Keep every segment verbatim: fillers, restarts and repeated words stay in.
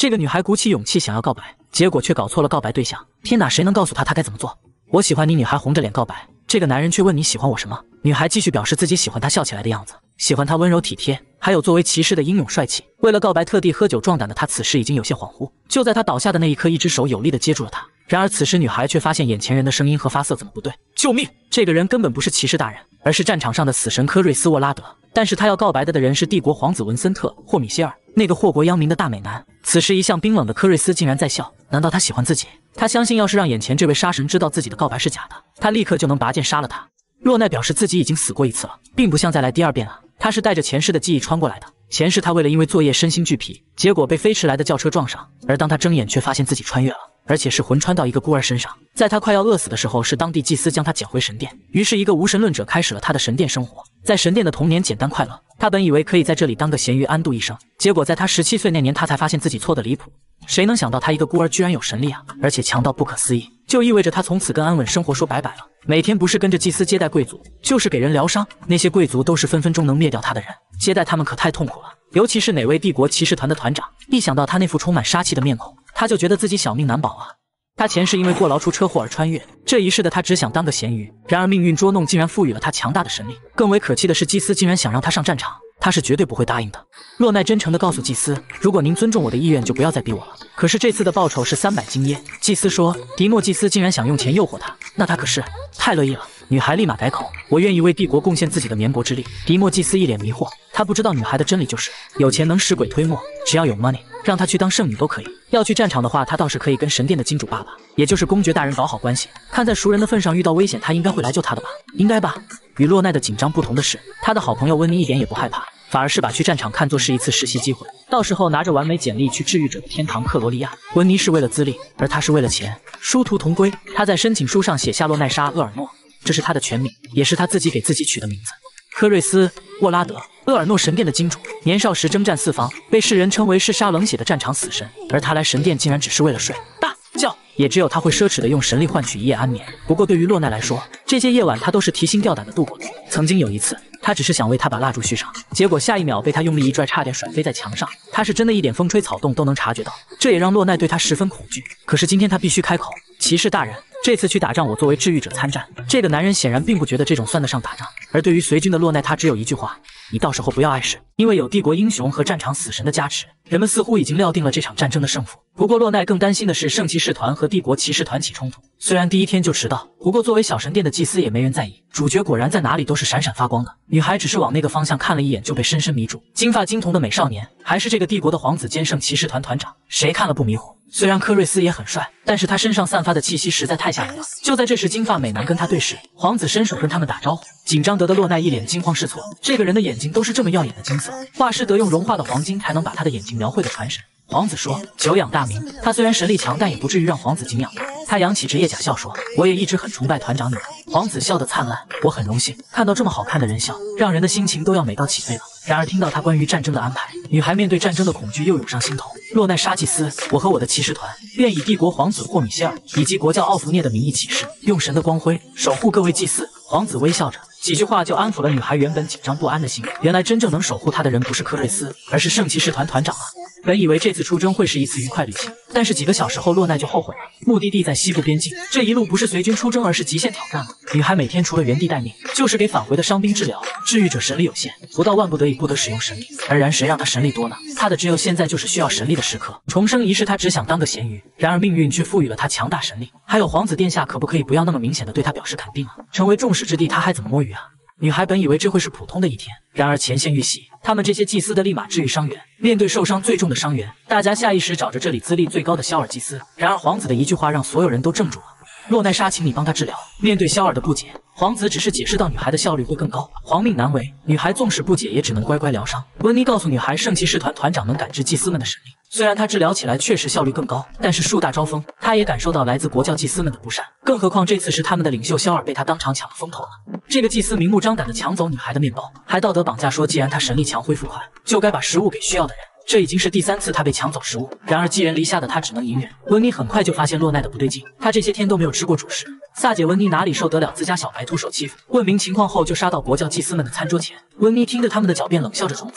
这个女孩鼓起勇气想要告白，结果却搞错了告白对象。天哪，谁能告诉她她该怎么做？我喜欢你。女孩红着脸告白，这个男人却问你喜欢我什么？女孩继续表示自己喜欢他笑起来的样子，喜欢他温柔体贴，还有作为骑士的英勇帅气。为了告白特地喝酒壮胆的他，此时已经有些恍惚。就在他倒下的那一刻，一只手有力地接住了他。然而此时女孩却发现眼前人的声音和发色怎么不对？救命！这个人根本不是骑士大人，而是战场上的死神科瑞斯沃拉德。但是他要告白的的人是帝国皇子文森特霍米歇尔，那个祸国殃民的大美男。此时一向冰冷的科瑞斯竟然在笑，难道他喜欢自己？他相信要是让眼前这位杀神知道自己的告白是假的，他立刻就能拔剑杀了他。洛奈表示自己已经死过一次了，并不想再来第二遍了。他是带着前世的记忆穿过来的，前世他为了因为作业身心俱疲，结果被飞驰来的轿车撞上，而当他睁眼却发现自己穿越了，而且是魂穿到一个孤儿身上。在他快要饿死的时候，是当地祭司将他捡回神殿，于是一个无神论者开始了他的神殿生活。在神殿的童年简单快乐，他本以为可以在这里当个咸鱼安度一生，结果在他十七岁那年，他才发现自己错得离谱。谁能想到他一个孤儿居然有神力啊，而且强到不可思议，就意味着他从此跟安稳生活说拜拜了。每天不是跟着祭司接待贵族，就是给人疗伤，那些贵族都是分分钟能灭掉他的人，接待他们可太痛苦了。尤其是哪位帝国骑士团的团长，一想到他那副充满杀气的面孔，他就觉得自己小命难保啊。他前世因为过劳出车祸而穿越，这一世的他只想当个咸鱼，然而命运捉弄竟然赋予了他强大的神力。更为可气的是，祭司竟然想让他上战场，他是绝对不会答应的。洛奈真诚地告诉祭司，如果您尊重我的意愿，就不要再逼我了。可是这次的报酬是三百金耶。祭司说，迪诺祭司竟然想用钱诱惑他，那他可是太乐意了。女孩立马改口，我愿意为帝国贡献自己的绵薄之力。迪莫祭司一脸迷惑，他不知道女孩的真理就是有钱能使鬼推磨，只要有 money， 让她去当圣女都可以。要去战场的话，他倒是可以跟神殿的金主爸爸，也就是公爵大人搞好关系。看在熟人的份上，遇到危险他应该会来救他的吧？应该吧。与洛奈的紧张不同的是，他的好朋友温妮一点也不害怕，反而是把去战场看作是一次实习机会，到时候拿着完美简历去治愈者的天堂克罗利亚。温妮是为了资历，而他是为了钱，殊途同归。他在申请书上写下洛奈莎·厄尔诺，这是他的全名，也是他自己给自己取的名字。科瑞斯·沃拉德，厄尔诺神殿的金主，年少时征战四方，被世人称为嗜杀冷血的战场死神。而他来神殿竟然只是为了睡大觉，也只有他会奢侈的用神力换取一夜安眠。不过对于洛奈来说，这些夜晚他都是提心吊胆的度过的。曾经有一次，他只是想为他把蜡烛续上，结果下一秒被他用力一拽，差点甩飞在墙上。他是真的一点风吹草动都能察觉到，这也让洛奈对他十分恐惧。可是今天他必须开口，骑士大人，这次去打仗我作为治愈者参战。这个男人显然并不觉得这种算得上打仗，而对于随军的洛奈，他只有一句话，你到时候不要碍事。因为有帝国英雄和战场死神的加持，人们似乎已经料定了这场战争的胜负。不过洛奈更担心的是圣骑士团和帝国骑士团起冲突。虽然第一天就迟到，不过作为小神殿的祭司也没人在意，主角果然在哪里都是闪闪发光的。女孩只是往那个方向看了一眼就被深深迷住，金发金瞳的美少年，还是这个帝国的皇子兼圣骑士团团长，谁看了不迷糊？虽然科瑞斯也很帅，但是他身上散发的气息实在太吓人了。就在这时，金发美男跟他对视，皇子伸手跟他们打招呼。紧张得的洛奈一脸惊慌失措，这个人的眼睛都是这么耀眼的金色，画师得用融化的黄金才能把他的眼睛描绘的传神。皇子说，久仰大名。他虽然神力强，但也不至于让皇子敬仰他。他扬起职业假笑说，我也一直很崇拜团长你们。皇子笑得灿烂，我很荣幸看到这么好看的人笑，让人的心情都要美到起飞了。然而听到他关于战争的安排，女孩面对战争的恐惧又涌上心头。洛奈沙祭司，我和我的骑士团愿以帝国皇子霍米歇尔以及国教奥弗涅的名义起誓，用神的光辉守护各位祭司。皇子微笑着，几句话就安抚了女孩原本紧张不安的心。原来真正能守护她的人不是科瑞斯，而是圣骑士团团长啊。本以为这次出征会是一次愉快旅行，但是几个小时后洛奈就后悔了。目的地在西部边境，这一路不是随军出征，而是极限挑战了。女孩每天除了原地待命，就是给返回的伤兵治疗。治愈者神力有限，不到万不得已不得使用神力，而然谁让他神力多呢？他的只有现在就是需要神力的时刻。重生一世他只想当个咸鱼，然而命运却赋予了他强大神力。还有皇子殿下可不可以不要那么明显的对他表示肯定啊？成为众矢之的他还怎么摸鱼啊？女孩本以为这会是普通的一天，然而前线遇袭，他们这些祭司的立马治愈伤员。面对受伤最重的伤员，大家下意识找着这里资历最高的肖尔祭司。然而皇子的一句话让所有人都怔住了，洛奈莎，请你帮他治疗。面对肖尔的不解，皇子只是解释到女孩的效率会更高，皇命难违。女孩纵使不解，也只能乖乖疗伤。温妮告诉女孩，圣骑士团团长能感知祭司们的神力，虽然他治疗起来确实效率更高，但是树大招风，他也感受到来自国教祭司们的不善。更何况这次是他们的领袖肖尔被他当场抢了风头了。这个祭司明目张胆地抢走女孩的面包，还道德绑架说既然他神力强恢复快，就该把食物给需要的人。这已经是第三次他被抢走食物，然而寄人篱下的他只能隐忍。温妮很快就发现洛奈的不对劲，他这些天都没有吃过主食。萨姐温妮哪里受得了自家小白徒手欺负，问明情况后就杀到国教祭司们的餐桌前。温妮听着他们的狡辩，冷笑着重复，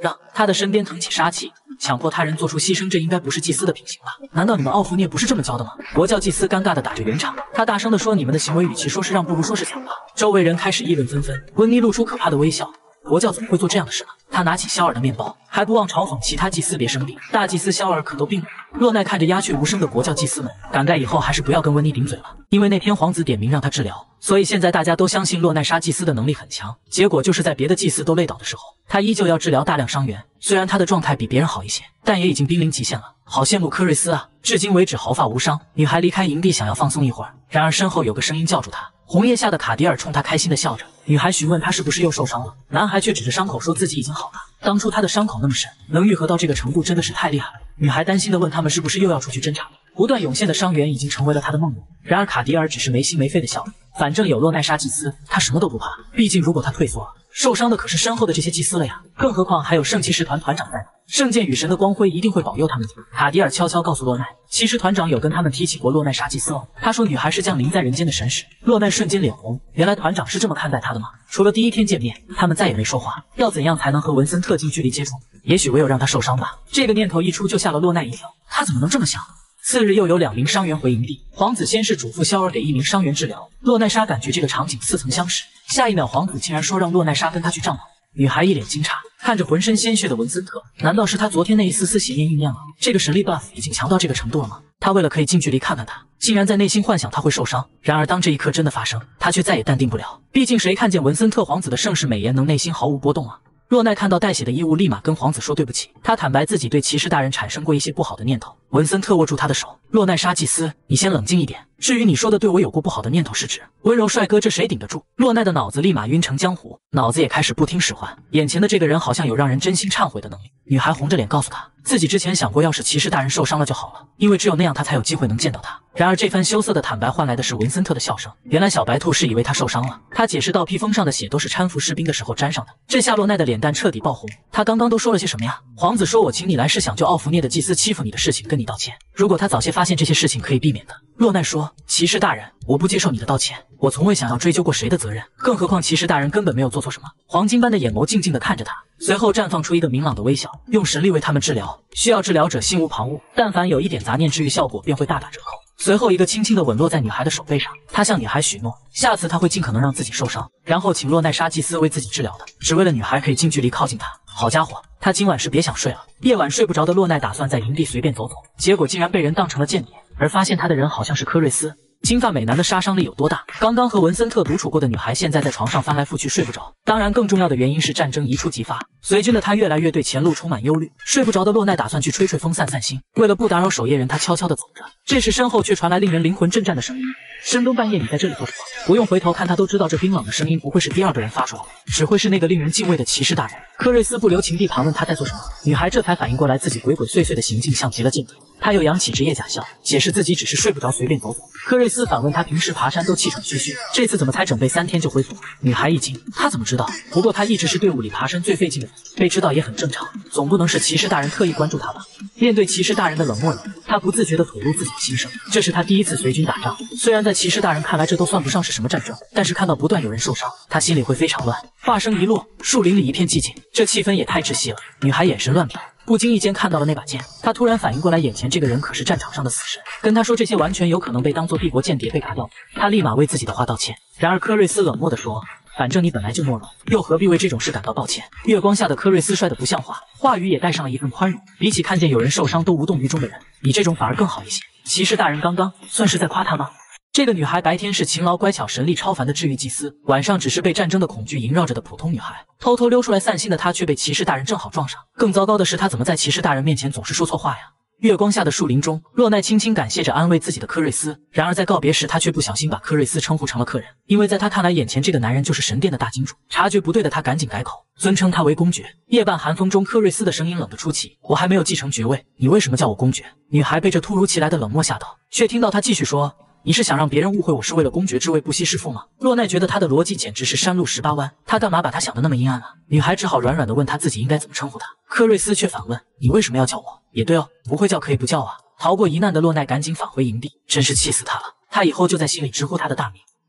让他的身边腾起杀气，强迫他人做出牺牲，这应该不是祭司的品行吧？难道你们奥弗涅不是这么教的吗？国教祭司尴尬的打着圆场，他大声地说：“你们的行为与其说是让，不如说是抢吧。”周围人开始议论纷纷。温妮露出可怕的微笑。国教怎么会做这样的事呢？他拿起肖尔的面包，还不忘嘲讽其他祭司别生病。大祭司肖尔可都病了。洛奈看着鸦雀无声的国教祭司们，感慨以后还是不要跟温妮顶嘴了。因为那天皇子点名让他治疗，所以现在大家都相信洛奈莎祭司的能力很强。结果就是在别的祭司都累倒的时候，他依旧要治疗大量伤员。虽然他的状态比别人好一些，但也已经濒临极限了。好羡慕科瑞斯啊！至今为止毫发无伤。女孩离开营地想要放松一会儿，然而身后有个声音叫住她。红叶下的卡迪尔冲她开心地笑着。女孩询问他是不是又受伤了，男孩却指着伤口说自己已经好了。当初他的伤口那么深，能愈合到这个程度真的是太厉害了。女孩担心地问他们是不是又要出去侦查。不断涌现的伤员已经成为了他的梦魇。然而卡迪尔只是没心没肺地笑着，反正有洛奈莎祭司，他什么都不怕。毕竟如果他退缩了，受伤的可是身后的这些祭司了呀，更何况还有圣骑士团团长在呢。圣剑与神的光辉一定会保佑他们的。卡迪尔悄悄告诉洛奈，骑士团长有跟他们提起过洛奈莎祭司哦。他说女孩是降临在人间的神使。洛奈瞬间脸红，原来团长是这么看待他的吗？除了第一天见面，他们再也没说话。要怎样才能和文森特近距离接触？也许唯有让他受伤吧。这个念头一出就吓了洛奈一跳，他怎么能这么想？次日又有两名伤员回营地，皇子先是嘱咐肖尔给一名伤员治疗。洛奈莎感觉这个场景似曾相识，下一秒皇子竟然说让洛奈莎跟他去帐篷。女孩一脸惊诧，看着浑身鲜血的文森特，难道是他昨天那一丝丝邪念应验了？这个神力 buff 已经强到这个程度了吗？他为了可以近距离看看他，竟然在内心幻想他会受伤。然而当这一刻真的发生，他却再也淡定不了。毕竟谁看见文森特皇子的盛世美颜能内心毫无波动啊？洛奈看到带血的衣物，立马跟皇子说对不起。他坦白自己对骑士大人产生过一些不好的念头。文森特握住他的手，洛奈莎祭司，你先冷静一点。至于你说的对我有过不好的念头是指温柔帅哥，这谁顶得住？洛奈的脑子立马晕成浆糊，脑子也开始不听使唤。眼前的这个人好像有让人真心忏悔的能力。女孩红着脸告诉他，自己之前想过，要是骑士大人受伤了就好了，因为只有那样他才有机会能见到他。然而这番羞涩的坦白换来的是文森特的笑声。原来小白兔是以为他受伤了。他解释到，披风上的血都是搀扶士兵的时候沾上的。这下洛奈的脸蛋彻底爆红。他刚刚都说了些什么呀？皇子说我请你来是想就奥弗涅的祭司欺负你的事情跟你道歉。如果他早些发现这些事情可以避免的。洛奈说，骑士大人，我不接受你的道歉，我从未想要追究过谁的责任，更何况骑士大人根本没有做错什么。黄金般的眼眸静静地看着他，随后绽放出一个明朗的微笑，用神力为他们治疗，需要治疗者心无旁骛，但凡有一点杂念，治愈效果便会大打折扣。随后一个轻轻的吻落在女孩的手背上，他向女孩许诺，下次他会尽可能让自己受伤，然后请洛奈莎祭司为自己治疗的，只为了女孩可以近距离靠近他。好家伙，他今晚是别想睡了。夜晚睡不着的洛奈打算在营地随便走走，结果竟然被人当成了间谍，而发现他的人好像是科瑞斯。金发美男的杀伤力有多大？刚刚和文森特独处过的女孩现在在床上翻来覆去睡不着。当然更重要的原因是战争一触即发，随军的他越来越对前路充满忧虑。睡不着的洛奈打算去吹吹风散散心，为了不打扰守夜人，他悄悄地走着。这时身后却传来令人灵魂震颤的声音，深更半夜你在这里做什么？不用回头看他都知道这冰冷的声音不会是第二个人发出来的，只会是那个令人敬畏的骑士大人。科瑞斯不留情地盘问他在做什么，女孩这才反应过来自己鬼鬼祟祟的行径像极了间谍。他又扬起职业假笑，解释自己只是睡不着随便走走。科瑞斯反问他平时爬山都气喘吁吁，这次怎么才准备三天就恢复？女孩一惊，他怎么知道？不过他一直是队伍里爬山最费劲的人，被知道也很正常，总不能是骑士大人特意关注他吧？面对骑士大人的冷漠冷，他不自觉地吐露自己的心声。这是他第一次随军打仗，虽然在骑士大人看来这都算不上是什么战争，但是看到不断有人受伤，他心里会非常乱。话声一落，树林里一片寂静，这气氛也太窒息了。女孩眼神乱瞟，不经意间看到了那把剑，他突然反应过来，眼前这个人可是战场上的死神，跟他说这些完全有可能被当作帝国间谍被嘎掉。他立马为自己的话道歉。然而科瑞斯冷漠地说，反正你本来就懦弱，又何必为这种事感到抱歉？月光下的科瑞斯帅得不像话，话语也带上了一份宽容。比起看见有人受伤都无动于衷的人，你这种反而更好一些。骑士大人刚刚算是在夸他吗？这个女孩白天是勤劳乖巧、神力超凡的治愈祭司，晚上只是被战争的恐惧萦绕着的普通女孩。偷偷溜出来散心的她却被骑士大人正好撞上。更糟糕的是，她怎么在骑士大人面前总是说错话呀？月光下的树林中，洛奈轻轻感谢着安慰自己的科瑞斯。然而在告别时，他却不小心把科瑞斯称呼成了客人，因为在他看来，眼前这个男人就是神殿的大金主。察觉不对的他赶紧改口，尊称他为公爵。夜半寒风中，科瑞斯的声音冷得出奇：“我还没有继承爵位，你为什么叫我公爵？”女孩被这突如其来的冷漠吓到，却听到他继续说：“你是想让别人误会我是为了公爵之位不惜弑父吗？”洛奈觉得他的逻辑简直是山路十八弯，他干嘛把他想得那么阴暗啊？女孩只好软软地问他自己应该怎么称呼他。科瑞斯却反问：“你为什么要叫我？”也对哦，不会叫可以不叫啊。逃过一难的洛奈赶紧返回营地，真是气死他了。他以后就在心里直呼他的大名。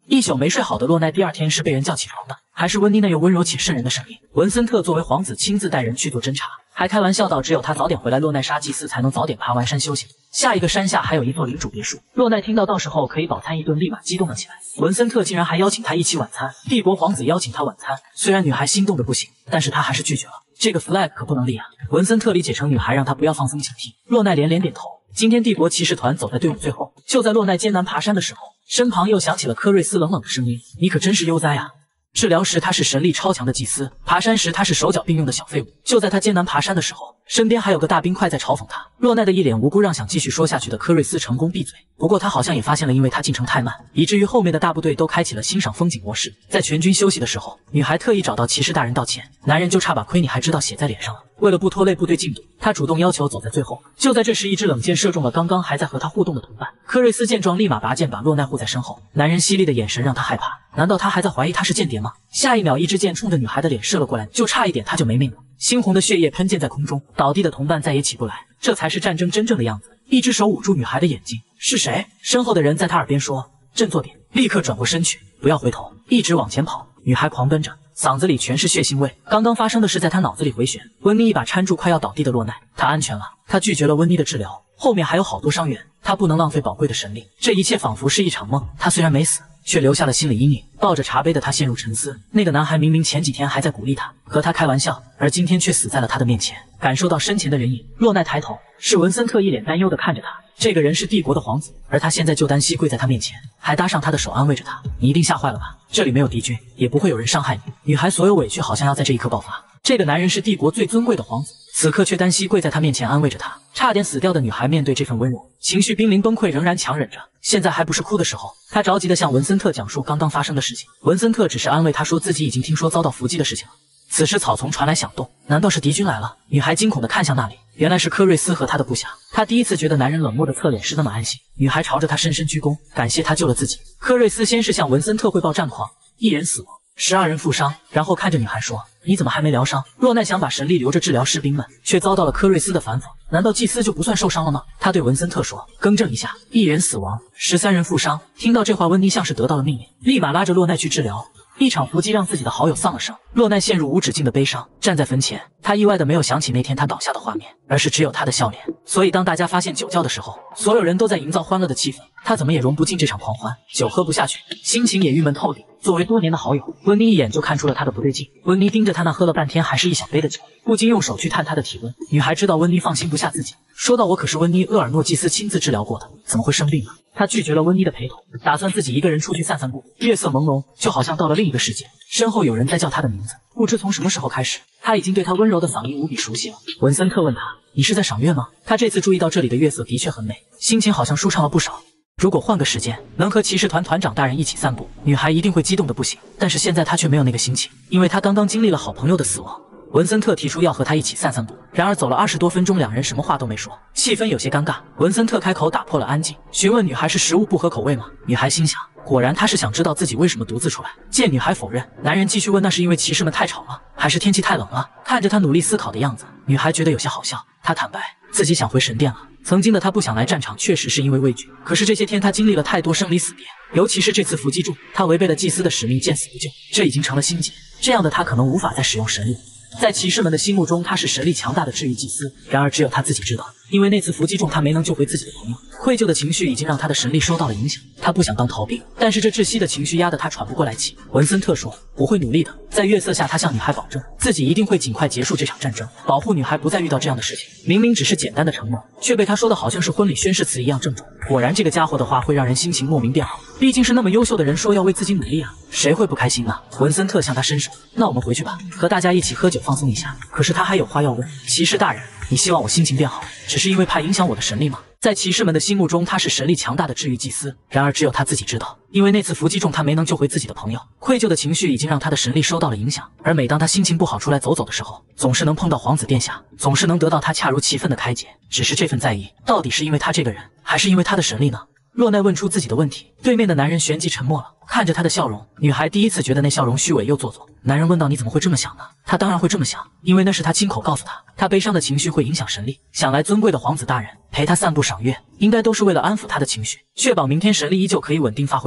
一宿没睡好的洛奈第二天是被人叫起床的，还是温妮那又温柔且渗人的声音。文森特作为皇子亲自带人去做侦查，还开玩笑道只有他早点回来，洛奈杀祭司才能早点爬完山修行。下一个山下还有一座领主别墅，洛奈听到到时候可以饱餐一顿，立马激动了起来。文森特竟然还邀请他一起晚餐，帝国皇子邀请他晚餐，虽然女孩心动的不行，但是他还是拒绝了。这个 flag 可不能立啊！文森特理解成女孩让他不要放松警惕，洛奈连连点头。今天帝国骑士团走在队伍最后，就在洛奈艰难爬山的时候，身旁又响起了科瑞斯冷冷的声音：“你可真是悠哉啊！”治疗时他是神力超强的祭司，爬山时他是手脚并用的小废物。就在他艰难爬山的时候，身边还有个大冰块在嘲讽他。洛奈的一脸无辜，让想继续说下去的科瑞斯成功闭嘴。不过他好像也发现了，因为他进程太慢，以至于后面的大部队都开启了欣赏风景模式。在全军休息的时候，女孩特意找到骑士大人道歉，男人就差把亏你还知道写在脸上了。为了不拖累部队进度，他主动要求走在最后。就在这时，一支冷箭射中了刚刚还在和他互动的同伴。科瑞斯见状，立马拔剑把洛奈护在身后。男人犀利的眼神让他害怕，难道他还在怀疑他是间谍吗？下一秒，一支箭冲着女孩的脸射了过来，就差一点他就没命了。猩红的血液喷溅在空中，倒地的同伴再也起不来。这才是战争真正的样子。一只手捂住女孩的眼睛，是谁？身后的人在他耳边说：“振作点，立刻转过身去，不要回头，一直往前跑。”女孩狂奔着，嗓子里全是血腥味。刚刚发生的事在她脑子里回旋。温妮一把搀住快要倒地的洛奈，他安全了。他拒绝了温妮的治疗，后面还有好多伤员，他不能浪费宝贵的神力。这一切仿佛是一场梦，他虽然没死，却留下了心理阴影。抱着茶杯的他陷入沉思。那个男孩明明前几天还在鼓励他，和他开玩笑，而今天却死在了他的面前。感受到身前的人影，洛奈抬头，是文森特一脸担忧地看着他。这个人是帝国的皇子，而他现在就单膝跪在他面前，还搭上他的手安慰着他。你一定吓坏了吧？这里没有敌军，也不会有人伤害你。女孩所有委屈好像要在这一刻爆发。这个男人是帝国最尊贵的皇子，此刻却单膝跪在他面前安慰着他。差点死掉的女孩面对这份温柔，情绪濒临崩溃，仍然强忍着。现在还不是哭的时候。她着急地向文森特讲述刚刚发生的事情。文森特只是安慰她说自己已经听说遭到伏击的事情了。此时草丛传来响动，难道是敌军来了？女孩惊恐地看向那里，原来是科瑞斯和他的部下。她第一次觉得男人冷漠的侧脸是那么安心。女孩朝着他深深鞠躬，感谢他救了自己。科瑞斯先是向文森特汇报战况，一人死亡，十二人负伤，然后看着女孩说：“你怎么还没疗伤？”洛奈想把神力留着治疗士兵们，却遭到了科瑞斯的反讽。难道祭司就不算受伤了吗？他对文森特说：“更正一下，一人死亡，十三人负伤。”听到这话，温妮像是得到了命令，立马拉着洛奈去治疗。一场伏击让自己的好友丧了生，洛奈陷入无止境的悲伤，站在坟前，他意外的没有想起那天他倒下的画面，而是只有他的笑脸。所以当大家发现酒窖的时候，所有人都在营造欢乐的气氛，他怎么也融不进这场狂欢，酒喝不下去，心情也郁闷透顶。作为多年的好友，温妮一眼就看出了他的不对劲。温妮盯着他那喝了半天还是一小杯的酒，不禁用手去探他的体温。女孩知道温妮放心不下自己，说道：“我可是温妮·厄尔诺祭司亲自治疗过的，怎么会生病呢？”他拒绝了温妮的陪同，打算自己一个人出去散散步。月色朦胧，就好像到了另一个世界。身后有人在叫他的名字，不知从什么时候开始，他已经对他温柔的嗓音无比熟悉了。文森特问他：“你是在赏月吗？”他这次注意到这里的月色的确很美，心情好像舒畅了不少。如果换个时间，能和骑士团团长大人一起散步，女孩一定会激动的不行。但是现在她却没有那个心情，因为她刚刚经历了好朋友的死亡。文森特提出要和他一起散散步，然而走了二十多分钟，两人什么话都没说，气氛有些尴尬。文森特开口打破了安静，询问女孩是食物不合口味吗？女孩心想，果然他是想知道自己为什么独自出来。见女孩否认，男人继续问，那是因为骑士们太吵了，还是天气太冷了？看着他努力思考的样子，女孩觉得有些好笑。她坦白自己想回神殿了。曾经的他不想来战场，确实是因为畏惧。可是这些天他经历了太多生离死别，尤其是这次伏击中，他违背了祭司的使命，见死不救，这已经成了心结。这样的他可能无法再使用神力。在骑士们的心目中，他是神力强大的治愈祭司。然而只有他自己知道，因为那次伏击中他没能救回自己的朋友，愧疚的情绪已经让他的神力受到了影响。他不想当逃兵，但是这窒息的情绪压得他喘不过来气。文森特说：“我会努力的。”在月色下，他向女孩保证，自己一定会尽快结束这场战争，保护女孩不再遇到这样的事情。明明只是简单的承诺，却被他说的好像是婚礼宣誓词一样郑重。果然，这个家伙的话会让人心情莫名变好。毕竟是那么优秀的人，说要为自己努力啊，谁会不开心呢？文森特向他伸手：“那我们回去吧，和大家一起喝酒放松一下。”可是他还有话要问：“骑士大人，你希望我心情变好，只是因为怕影响我的神力吗？”在骑士们的心目中，他是神力强大的治愈祭司。然而只有他自己知道，因为那次伏击中他没能救回自己的朋友，愧疚的情绪已经让他的神力受到了影响。而每当他心情不好出来走走的时候，总是能碰到皇子殿下，总是能得到他恰如其分的开解。只是这份在意，到底是因为他这个人，还是因为他的神力呢？洛奈问出自己的问题，对面的男人旋即沉默了，看着他的笑容，女孩第一次觉得那笑容虚伪又做作。男人问道：“你怎么会这么想呢？”他当然会这么想，因为那是他亲口告诉他，他悲伤的情绪会影响神力。想来尊贵的皇子大人陪他散步赏月，应该都是为了安抚他的情绪，确保明天神力依旧可以稳定发挥罢了。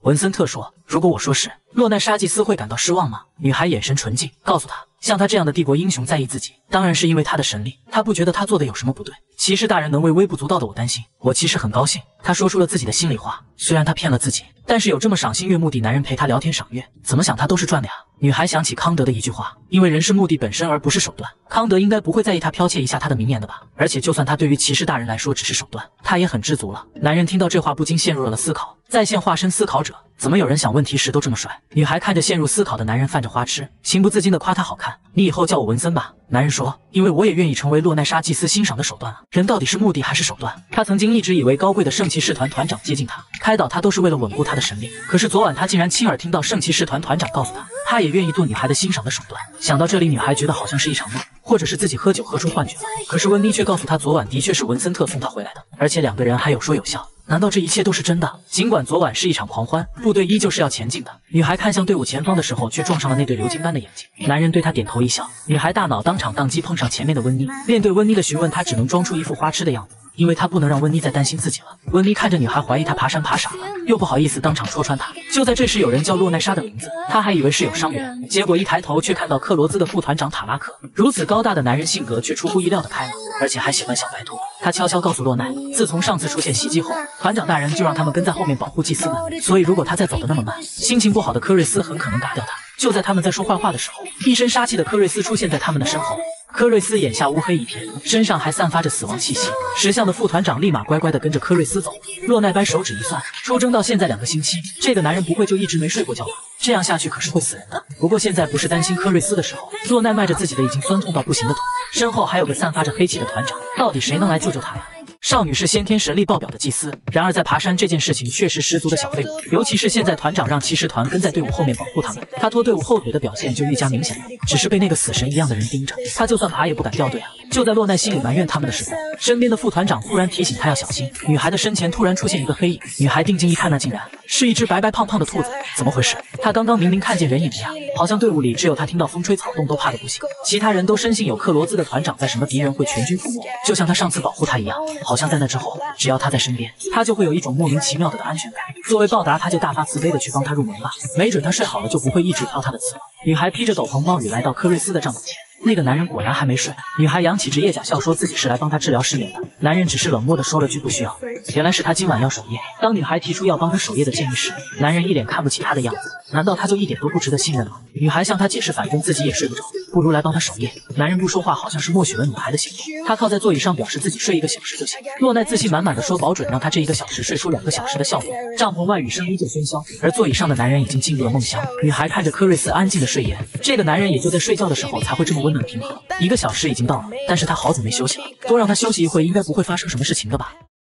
文森特说：“如果我说是，洛奈莎祭司会感到失望吗？”女孩眼神纯净，告诉他，像他这样的帝国英雄在意自己，当然是因为他的神力，他不觉得他做的有什么不对。骑士大人能为微不足道的我担心，我其实很高兴。他说出了自己的心里话，虽然他骗了自己，但是有这么赏心悦目的男人陪他聊天赏月，怎么想他都是赚的呀。女孩想起康德的一句话，因为人是目的本身而不是手段，康德应该不会在意他剽窃一下他的名言的吧？而且就算他对于骑士大人来说只是手段，他也很知足了。男人听到这话不禁陷入了思考，在线化身思考者，怎么有人想问题时都这么帅？女孩看着陷入思考的男人泛着花痴，情不自禁地夸他好看。你以后叫我文森吧。男人说，因为我也愿意成为洛奈莎祭司欣赏的手段啊。人到底是目的还是手段？他曾经一直以为高贵的圣骑士团团长接近他，开导他都是为了稳固他的神力，可是昨晚他竟然亲耳听到圣骑士团团长告诉他，他也愿意做女孩的欣赏的手段。想到这里，女孩觉得好像是一场梦，或者是自己喝酒喝出幻觉了。可是温妮却告诉她，昨晚的确是文森特送她回来的，而且两个人还有说有笑。难道这一切都是真的？尽管昨晚是一场狂欢，部队依旧是要前进的。女孩看向队伍前方的时候，却撞上了那对流金般的眼睛。男人对她点头一笑，女孩大脑当场宕机，碰上前面的温妮。面对温妮的询问，她只能装出一副花痴的样子，因为她不能让温妮再担心自己了。温妮看着女孩，怀疑她爬山爬傻了，又不好意思当场戳穿她。就在这时，有人叫洛奈莎的名字，她还以为是有伤员，结果一抬头却看到克罗兹的副团长塔拉克。如此高大的男人，性格却出乎意料的开朗，而且还喜欢小白兔。他悄悄告诉洛奈，自从上次出现袭击后，团长大人就让他们跟在后面保护祭司们，所以如果他再走得那么慢，心情不好的科瑞斯很可能打掉他。就在他们在说坏话的时候，一身杀气的科瑞斯出现在他们的身后。科瑞斯眼下乌黑一片，身上还散发着死亡气息。识相的副团长立马乖乖地跟着科瑞斯走。洛奈掰手指一算，出征到现在两个星期，这个男人不会就一直没睡过觉吧？这样下去可是会死人的。不过现在不是担心科瑞斯的时候，洛奈迈着自己的已经酸痛到不行的腿，身后还有个散发着黑气的团长，到底谁能来救救他呀？少女是先天神力爆表的祭司，然而在爬山这件事情却是十足的小废物，尤其是现在团长让骑士团跟在队伍后面保护他们，他拖队伍后腿的表现就愈加明显了。只是被那个死神一样的人盯着，他就算爬也不敢掉队啊。就在洛奈心里埋怨他们的时候，身边的副团长忽然提醒他要小心。女孩的身前突然出现一个黑影，女孩定睛一看，那竟然是一只白白胖胖的兔子。怎么回事？他刚刚明明看见人影了呀，好像队伍里只有他听到风吹草动都怕得不行，其他人都深信有克罗兹的团长在，什么敌人会全军覆没，就像他上次保护他一样，好像在那之后，只要他在身边，他就会有一种莫名其妙的安全感。作为报答，他就大发慈悲的去帮他入门吧，没准他睡好了就不会一直挑他的刺了。女孩披着斗篷冒雨来到科瑞斯的帐篷前，那个男人果然还没睡。女孩扬起职业假笑，说自己是来帮他治疗失眠的。男人只是冷漠的说了句不需要。原来是他今晚要守夜。当女孩提出要帮他守夜的建议时，男人一脸看不起她的样子。难道他就一点都不值得信任吗？女孩向他解释，反正自己也睡不着，不如来帮他守夜。男人不说话，好像是默许了女孩的行动。他靠在座椅上，表示自己睡一个小时就行。洛奈自信满满的说，保准让他这一个小时睡出两个小时的效果。帐篷外雨声依旧喧嚣，而座椅上的男人已经进入了梦乡。女孩看着科瑞斯安静的睡颜，这个男人也就在睡觉的时候才会这么温暖平和。一个小时已经到了，但是他好久没休息了，多让他休息一会，应该不会发生什么事情的吧。